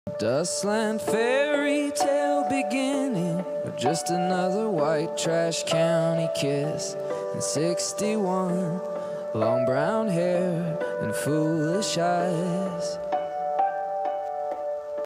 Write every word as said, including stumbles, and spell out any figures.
Dustland fairy tale beginning, or just another white trash county kiss. And sixty-one, long brown hair and foolish eyes.